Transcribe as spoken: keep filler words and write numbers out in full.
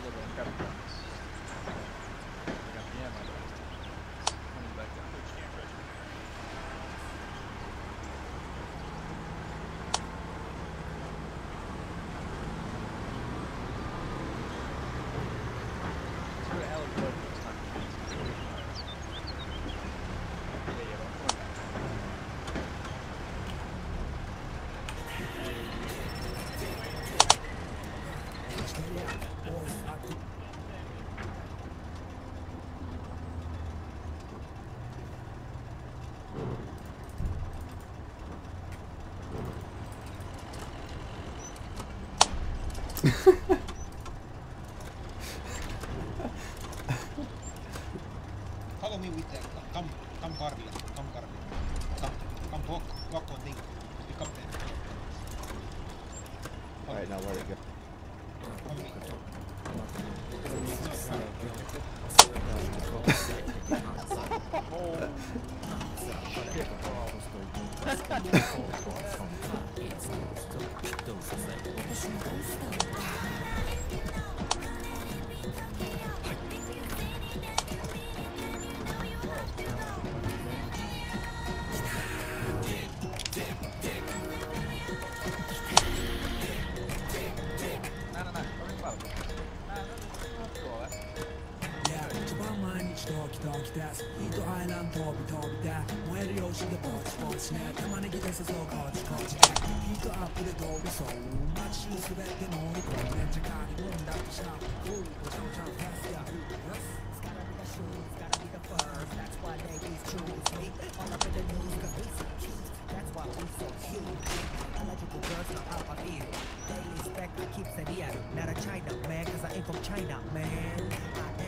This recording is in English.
little capricorns. I got the ammo. Coming back down. Let's go to Alec Road this time. Yeah, yeah, but I'm going back. Follow me with that. Come, come, Carly. Come, Carly. Come, come, walk, walk on thing. Pick up there. Alright, now where to go? Follow me. No, no, no. Don't think about it. No, no, don't do all that. 一番毎日ときときですヒートアイランド飛び飛びで燃えるようしでポチポチね玉ねぎでさそうこっちこっちでヒートアップでゴールそう街中すべて乗り込んで時間に運だとしなうおちゃんちゃんファスや It's gotta be the shoes, gotta be the furs That's why ladies choose me All up in the news cause we so cute That's why we so cute Eligible girls know how I feel Daily spec I keep it real Not a China man cause I ain't from China man I